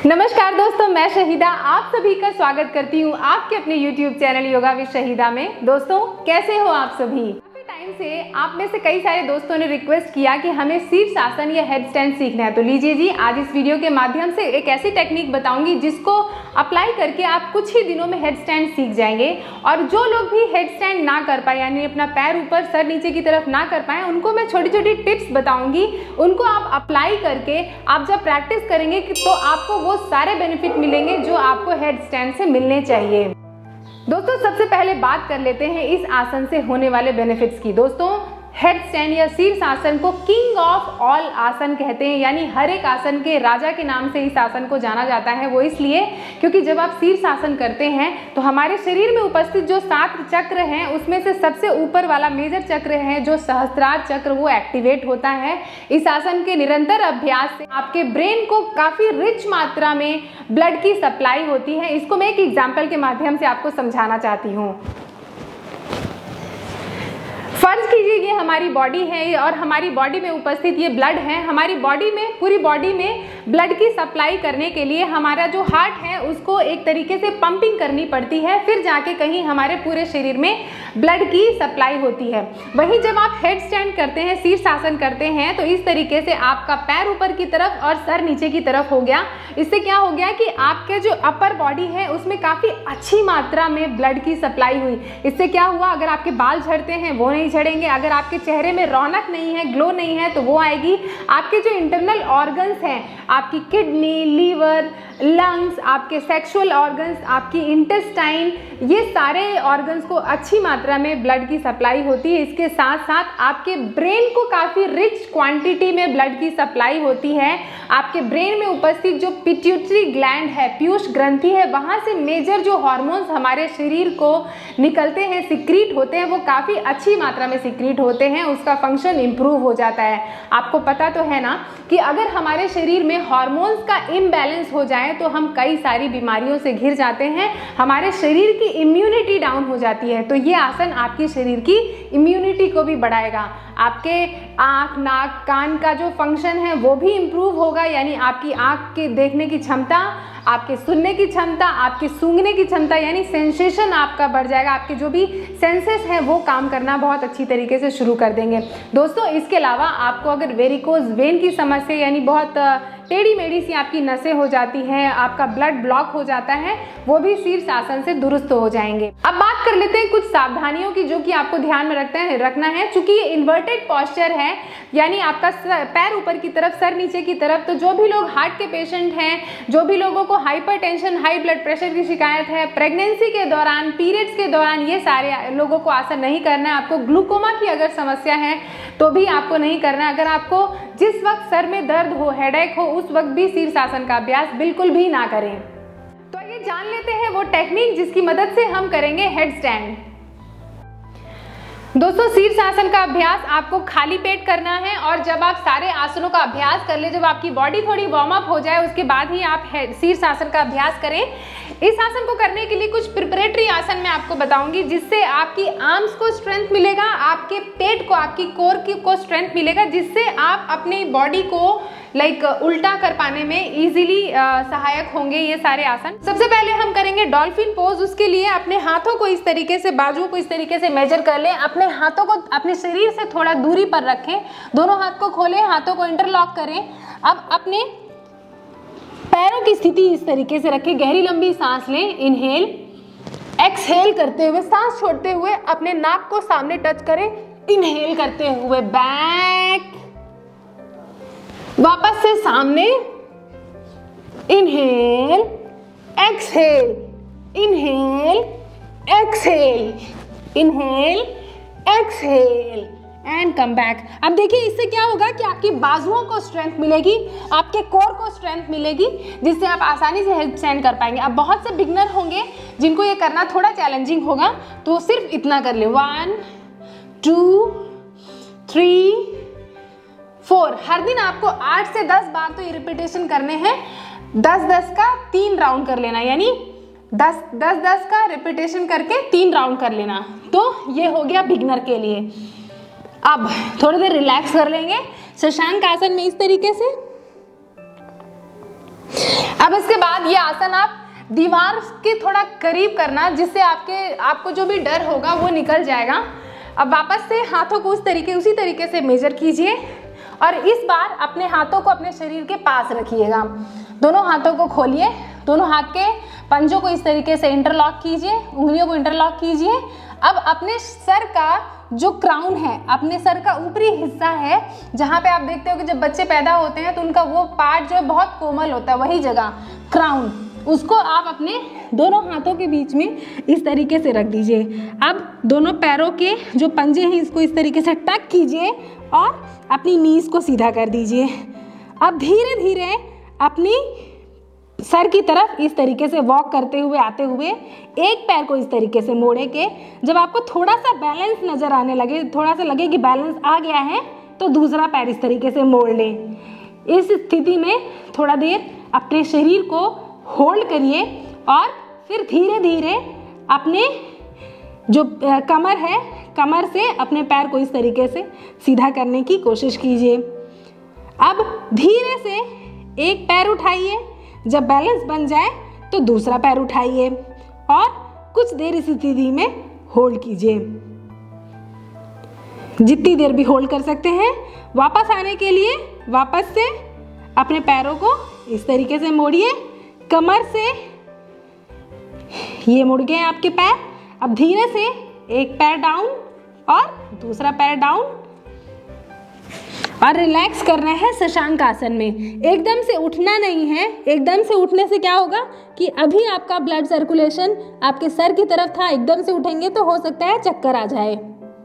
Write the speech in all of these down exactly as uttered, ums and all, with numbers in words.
नमस्कार दोस्तों, मैं शहीदा आप सभी का स्वागत करती हूँ आपके अपने YouTube channel yoga with Shahida में। दोस्तों कैसे हो आप सभी? काफी टाइम से आप में से कई सारे दोस्तों ने रिक्वेस्ट किया कि हमें शीर्षासन या हेड स्टैंड सीखना है। तो लीजिए जी, आज इस वीडियो के माध्यम से एक ऐसी टेक्निक बताऊंगी जिसको अप्लाई करके आप कुछ ही दिनों में हेड स्टैंड सीख जाएंगे। और जो लोग भी हेड स्टैंड ना कर पाए, यानी अपना पैर ऊपर सर नीचे की तरफ ना कर पाए, उनको मैं छोटी छोटी टिप्स बताऊंगी। उनको आप अप्लाई करके आप जब प्रैक्टिस करेंगे तो आपको वो सारे बेनिफिट मिलेंगे जो आपको हेड स्टैंड से मिलने चाहिए। दोस्तों सबसे पहले बात कर लेते हैं इस आसन से होने वाले बेनिफिट्स की। दोस्तों हेड स्टैंड या शीर्षासन को किंग ऑफ ऑल आसन कहते हैं, यानी हर एक आसन के राजा के नाम से इस आसन को जाना जाता है। वो इसलिए क्योंकि जब आप शीर्षासन करते हैं तो हमारे शरीर में उपस्थित जो सात चक्र हैं उसमें से सबसे ऊपर वाला मेजर चक्र है जो सहस्त्रार चक्र, वो एक्टिवेट होता है। इस आसन के निरंतर अभ्यास से आपके ब्रेन को काफी रिच मात्रा में ब्लड की सप्लाई होती है। इसको मैं एक एग्जाम्पल के माध्यम से आपको समझाना चाहती हूँ। फर्ज कीजिए ये हमारी बॉडी है और हमारी बॉडी में उपस्थित ये ब्लड है। हमारी बॉडी में, पूरी बॉडी में ब्लड की सप्लाई करने के लिए हमारा जो हार्ट है उसको एक तरीके से पंपिंग करनी पड़ती है, फिर जाके कहीं हमारे पूरे शरीर में ब्लड की सप्लाई होती है। वहीं जब आप हेड स्टैंड करते हैं, शीर्षासन करते हैं, तो इस तरीके से आपका पैर ऊपर की तरफ और सर नीचे की तरफ हो गया। इससे क्या हो गया कि आपके जो अपर बॉडी है उसमें काफी अच्छी मात्रा में ब्लड की सप्लाई हुई। इससे क्या हुआ, अगर आपके बाल झड़ते हैं वो नहीं झड़ेंगे, अगर आपके चेहरे में रौनक नहीं है, ग्लो नहीं है, तो वो आएगी। आपके जो इंटरनल ऑर्गन्स हैं, आपकी किडनी, लीवर, लंग्स, आपके सेक्सुअल ऑर्गन्स, आपकी इंटेस्टाइन, ये सारे ऑर्गन्स को अच्छी मात्रा में ब्लड की सप्लाई होती है। इसके साथ साथ आपके ब्रेन को काफ़ी रिच क्वांटिटी में ब्लड की सप्लाई होती है। आपके ब्रेन में उपस्थित जो पिट्यूटरी ग्लैंड है, पीयूष ग्रंथि है, वहाँ से मेजर जो हार्मोन्स हमारे शरीर को निकलते हैं, सिक्रीट होते हैं, वो काफ़ी अच्छी मात्रा में सिक्रीट होते हैं। उसका फंक्शन इम्प्रूव हो जाता है। आपको पता तो है ना कि अगर हमारे शरीर में हार्मोन्स का इम्बैलेंस हो जाए तो हम कई सारी बीमारियों से घिर जाते हैं, हमारे शरीर की इम्यूनिटी डाउन हो जाती है। तो ये आसन आपकी शरीर की इम्यूनिटी को भी बढ़ाएगा। आपके आँख, नाक, कान का जो फंक्शन है वो भी इम्प्रूव होगा, यानी आपकी आँख के देखने की क्षमता, आपके सुनने की क्षमता, आपकी सूंघने की क्षमता, यानी सेंसेशन आपका बढ़ जाएगा। आपके जो भी सेंसेस हैं वो काम करना बहुत अच्छी तरीके से शुरू कर देंगे। दोस्तों इसके अलावा आपको अगर वेरिकोज वेन की समस्या, यानी बहुत टेढ़ी मेढ़ी सी आपकी नसें हो जाती हैं, आपका ब्लड ब्लॉक हो जाता है, वो भी शीर्षासन से दुरुस्त हो जाएंगे। अब बात कर लेते हैं कुछ सावधानियों की जो कि आपको ध्यान में रखना है रखना है चूंकि ये इन्वर्टेड पॉस्चर है, यानी आपका पैर ऊपर की तरफ, सर नीचे की तरफ। तो जो भी लोग हार्ट के पेशेंट हैं, जो भी लोगों को हाइपरटेंशन, हाई ब्लड प्रेशर की शिकायत है, प्रेगनेंसी के दौरान, पीरियड्स के दौरान, ये सारे लोगों को आसन नहीं करना है। आपको ग्लूकोमा की अगर समस्या है तो भी आपको नहीं करना है। अगर आपको जिस वक्त सर में दर्द हो, हेडेक हो, उस वक्त भी शीर्षासन का अभ्यास बिल्कुल भी ना करें। तो ये जान लेते हैं वो टेक्निक जिसकी मदद से हम करेंगे हेड स्टैंड। दोस्तों शीर्षासन का अभ्यास आपको खाली पेट करना है, और जब आप सारे आसनों का अभ्यास कर ले, जब आपकी बॉडी थोड़ी वार्म अप हो जाए, उसके बाद ही आप शीर्षासन का अभ्यास करें। इस आसन को करने के लिए कुछ प्रिपरेटरी आसन मैं आपको बताऊंगी जिससे आपकी आर्म्स को स्ट्रेंथ मिलेगा, आपके पेट को, आपकी कोर की को स्ट्रेंथ मिलेगा, जिससे आप अपनी बॉडी को लाइक like, उल्टा कर पाने में इजीली सहायक होंगे ये सारे आसन। सबसे पहले हम करेंगे डॉल्फिन पोज। उसके लिए अपने हाथों को इस तरीके से, बाजुओं को इस तरीके से मेजर कर लें, अपने हाथों को अपने शरीर से थोड़ा दूरी पर रखें, दोनों हाथ को खोलें, हाथों को इंटरलॉक करें। अब अपने पैरों की स्थिति इस तरीके से रखें, गहरी लंबी सांस लें, इनहेल, एक्सहेल करते हुए, सांस छोड़ते हुए अपने नाक को सामने टच करें, इनहेल करते हुए बैक, वापस से सामने, inhale, exhale, inhale, exhale, inhale, exhale and come back. अब देखिए इससे क्या होगा कि आपकी बाजुओं को स्ट्रेंथ मिलेगी, आपके कोर को स्ट्रेंथ मिलेगी, जिससे आप आसानी से हेड स्टैंड कर पाएंगे। अब बहुत से बिगनर होंगे जिनको ये करना थोड़ा चैलेंजिंग होगा, तो सिर्फ इतना कर ले, वन, टू, थ्री, फोर। हर दिन आपको आठ से दस बार तो ये रिपीटेशन करने हैं। दस दस का तीन राउंड कर लेना, यानी दस दस दस का रिपीटेशन करके तीन राउंड कर लेना। तो ये हो गया बिगनर के लिए। अब थोड़ी देर रिलैक्स कर लेंगे शशांक आसन में इस तरीके से। अब इसके बाद ये आसन आप दीवार के थोड़ा करीब करना, जिससे आपके आपको जो भी डर होगा वो निकल जाएगा। अब वापस से हाथों को उस तरीके उसी तरीके से मेजर कीजिए और इस बार अपने हाथों को अपने शरीर के पास रखिएगा। दोनों हाथों को खोलिए, दोनों हाथ के पंजों को इस तरीके से इंटरलॉक कीजिए, उंगलियों को इंटरलॉक कीजिए। अब अपने सर का जो क्राउन है, अपने सर का ऊपरी हिस्सा है, जहाँ पे आप देखते हो कि जब बच्चे पैदा होते हैं तो उनका वो पार्ट जो है बहुत कोमल होता है, वही जगह क्राउन, उसको आप अपने दोनों हाथों के बीच में इस तरीके से रख दीजिए। अब दोनों पैरों के जो पंजे हैं इसको इस तरीके से टक कीजिए और अपनी नीज को सीधा कर दीजिए। अब धीरे धीरे अपनी सर की तरफ इस तरीके से वॉक करते हुए आते हुए एक पैर को इस तरीके से मोड़े के, जब आपको थोड़ा सा बैलेंस नज़र आने लगे, थोड़ा सा लगे कि बैलेंस आ गया है, तो दूसरा पैर इस तरीके से मोड़ लें। इस स्थिति में थोड़ा देर अपने शरीर को होल्ड करिए और फिर धीरे धीरे अपने जो कमर है, कमर से अपने पैर को इस तरीके से सीधा करने की कोशिश कीजिए। अब धीरे से एक पैर उठाइए, जब बैलेंस बन जाए तो दूसरा पैर उठाइए और कुछ देर इस स्थिति में होल्ड कीजिए, जितनी देर भी होल्ड कर सकते हैं। वापस आने के लिए वापस से अपने पैरों को इस तरीके से मोड़िए, कमर से ये मुड़ गए आपके पैर। अब धीरे से एक पैर डाउन और दूसरा पैर डाउन और रिलैक्स करना है शशांक आसन में। एकदम से उठना नहीं है, एकदम से उठने से क्या होगा कि अभी आपका ब्लड सर्कुलेशन आपके सर की तरफ था, एकदम से उठेंगे तो हो सकता है चक्कर आ जाए।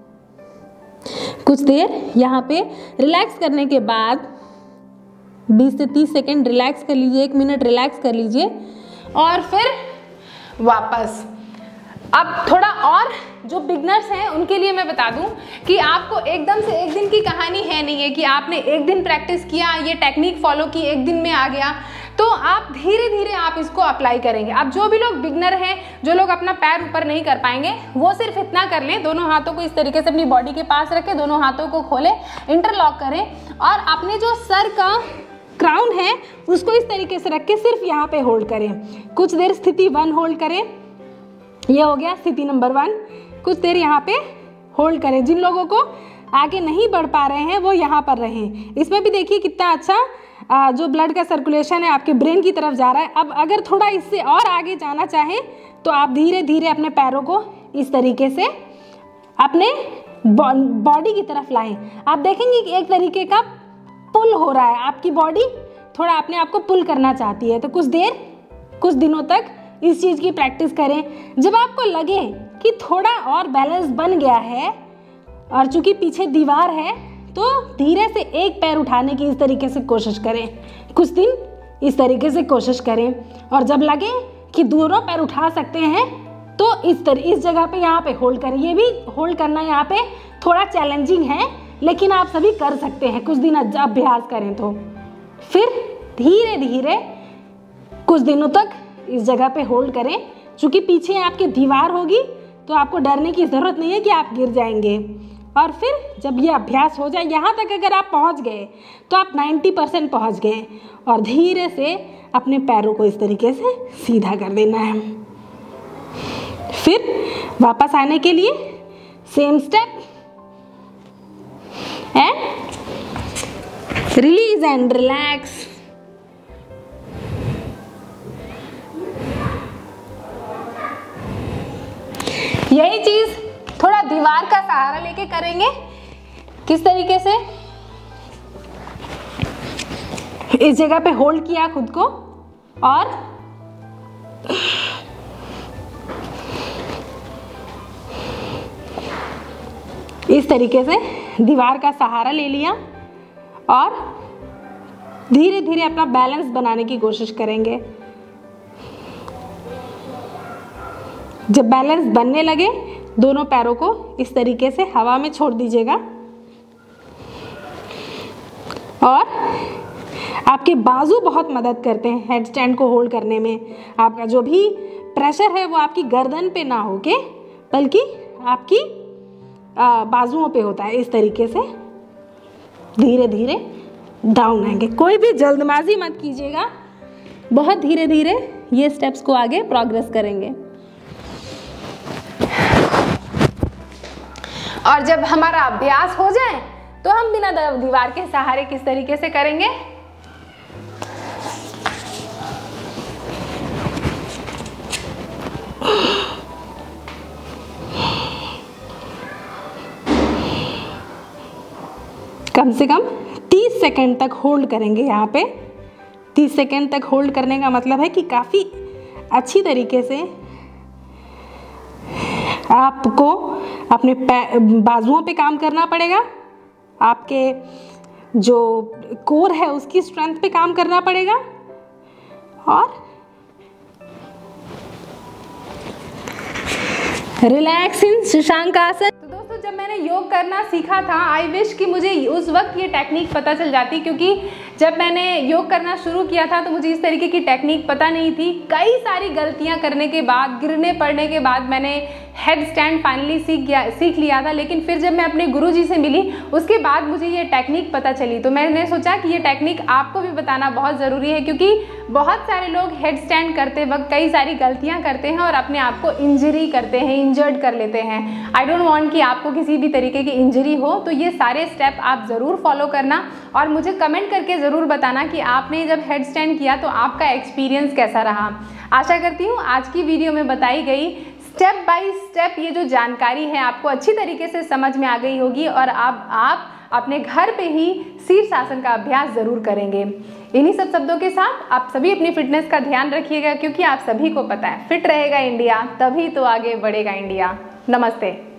कुछ देर यहाँ पे रिलैक्स करने के बाद बीस से तीस सेकेंड रिलैक्स कर लीजिए, एक मिनट रिलैक्स कर लीजिए और फिर वापस। अब थोड़ा और जो बिगनर्स हैं उनके लिए मैं बता दूं कि आपको एकदम से एक दिन की कहानी है नहीं है कि आपने एक दिन प्रैक्टिस किया, ये टेक्निक फॉलो की, एक दिन में आ गया, तो आप धीरे धीरे आप इसको अप्लाई करेंगे। अब जो भी लोग बिगनर हैं, जो लोग अपना पैर ऊपर नहीं कर पाएंगे, वो सिर्फ इतना कर लें, दोनों हाथों को इस तरीके से अपनी बॉडी के पास रखें, दोनों हाथों को खोलें, इंटरलॉक करें और अपने जो सर का क्राउन है उसको इस तरीके से रख के सिर्फ यहाँ पे होल्ड करें। कुछ देर स्थिति वन होल्ड करें, ये हो गया स्थिति नंबर वन। कुछ देर यहाँ पे होल्ड करें। जिन लोगों को आगे नहीं बढ़ पा रहे हैं वो यहाँ पर रहें। इसमें भी देखिए कितना अच्छा जो ब्लड का सर्कुलेशन है आपके ब्रेन की तरफ जा रहा है। अब अगर थोड़ा इससे और आगे जाना चाहें तो आप धीरे धीरे अपने पैरों को इस तरीके से अपने बॉडी की तरफ लाएं। आप देखेंगे कि एक तरीके का पुल हो रहा है, आपकी बॉडी थोड़ा अपने आप को पुल करना चाहती है। तो कुछ देर कुछ दिनों तक इस चीज़ की प्रैक्टिस करें। जब आपको लगे कि थोड़ा और बैलेंस बन गया है और चूंकि पीछे दीवार है तो धीरे से एक पैर उठाने की इस तरीके से कोशिश करें। कुछ दिन इस तरीके से कोशिश करें और जब लगे कि दोनों पैर उठा सकते हैं तो इस तरह इस जगह पे यहाँ पे होल्ड करें। ये भी होल्ड करना यहाँ पे थोड़ा चैलेंजिंग है, लेकिन आप सभी कर सकते हैं कुछ दिन अभ्यास करें तो। फिर धीरे धीरे कुछ दिनों तक इस जगह पे होल्ड करें। चूँकि पीछे आपकी दीवार होगी तो आपको डरने की ज़रूरत नहीं है कि आप गिर जाएंगे। और फिर जब ये अभ्यास हो जाए, यहाँ तक अगर आप पहुँच गए तो आप नब्बे परसेंट पहुँच गए और धीरे से अपने पैरों को इस तरीके से सीधा कर देना है। फिर वापस आने के लिए same step and release and relax. यही चीज थोड़ा दीवार का सहारा लेके करेंगे। किस तरीके से? इस जगह पे होल्ड किया खुद को और इस तरीके से दीवार का सहारा ले लिया और धीरे धीरे अपना बैलेंस बनाने की कोशिश करेंगे। जब बैलेंस बनने लगे दोनों पैरों को इस तरीके से हवा में छोड़ दीजिएगा और आपके बाजू बहुत मदद करते हैं हेड स्टैंड को होल्ड करने में। आपका जो भी प्रेशर है वो आपकी गर्दन पे ना होके बल्कि आपकी बाजुओं पे होता है। इस तरीके से धीरे धीरे डाउन आएंगे। कोई भी जल्दबाजी मत कीजिएगा, बहुत धीरे धीरे ये स्टेप्स को आगे प्रोग्रेस करेंगे। और जब हमारा अभ्यास हो जाए तो हम बिना दीवार के सहारे किस तरीके से करेंगे। कम से कम तीस सेकंड तक होल्ड करेंगे। यहाँ पे तीस सेकंड तक होल्ड करने का मतलब है कि काफ़ी अच्छी तरीके से आपको अपने बाजुओं पे काम करना पड़ेगा, आपके जो कोर है उसकी स्ट्रेंथ पे काम करना पड़ेगा। और रिलैक्स इन शशांकासन। तो दोस्तों, जब मैंने योग करना सीखा था, आई विश कि मुझे उस वक्त ये टेक्निक पता चल जाती, क्योंकि जब मैंने योग करना शुरू किया था तो मुझे इस तरीके की टेक्निक पता नहीं थी। कई सारी गलतियां करने के बाद, गिरने पड़ने के बाद मैंने हेड स्टैंड फाइनली सीख गया सीख लिया था। लेकिन फिर जब मैं अपने गुरुजी से मिली उसके बाद मुझे ये टेक्निक पता चली, तो मैंने सोचा कि ये टेक्निक आपको भी बताना बहुत ज़रूरी है, क्योंकि बहुत सारे लोग हेड स्टैंड करते वक्त कई सारी गलतियां करते हैं और अपने आप को इंजरी करते हैं, इंजर्ड कर लेते हैं। आई डोंट वांट कि आपको किसी भी तरीके की इंजरी हो, तो ये सारे स्टेप आप ज़रूर फॉलो करना और मुझे कमेंट करके ज़रूर बताना कि आपने जब हेड स्टैंड किया तो आपका एक्सपीरियंस कैसा रहा। आशा करती हूँ आज की वीडियो में बताई गई स्टेप बाय स्टेप ये जो जानकारी है आपको अच्छी तरीके से समझ में आ गई होगी और आप आप अपने घर पे ही शीर्षासन का अभ्यास ज़रूर करेंगे। इन्हीं सब शब्दों के साथ आप सभी अपनी फिटनेस का ध्यान रखिएगा, क्योंकि आप सभी को पता है फिट रहेगा इंडिया तभी तो आगे बढ़ेगा इंडिया। नमस्ते।